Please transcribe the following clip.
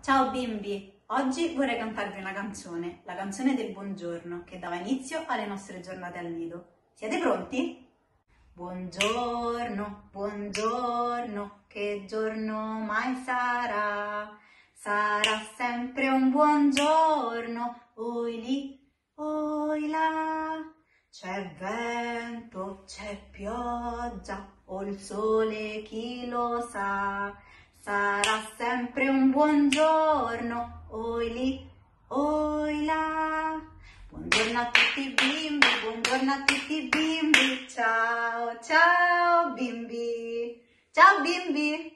Ciao bimbi, oggi vorrei cantarvi una canzone, la canzone del buongiorno, che dava inizio alle nostre giornate al nido. Siete pronti? Buongiorno, buongiorno, che giorno mai sarà? Sarà sempre un buongiorno, oi lì, oi là. C'è vento, c'è pioggia, o il sole chi lo sa. Sarà sempre un buongiorno, oi lì, oi là. Buongiorno a tutti i bimbi, buongiorno a tutti i bimbi. Ciao, ciao bimbi. Ciao bimbi.